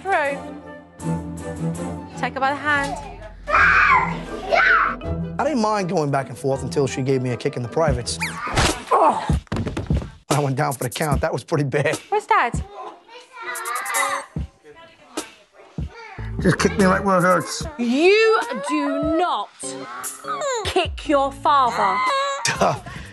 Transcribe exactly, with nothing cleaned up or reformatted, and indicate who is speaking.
Speaker 1: through. Take her by the hand.
Speaker 2: I didn't mind going back and forth until she gave me a kick in the privates. Oh! I went down for the count. That was pretty bad.
Speaker 1: Where's Dad?
Speaker 2: Just kick me right where it hurts.
Speaker 1: You do not kick your father.
Speaker 2: Duh.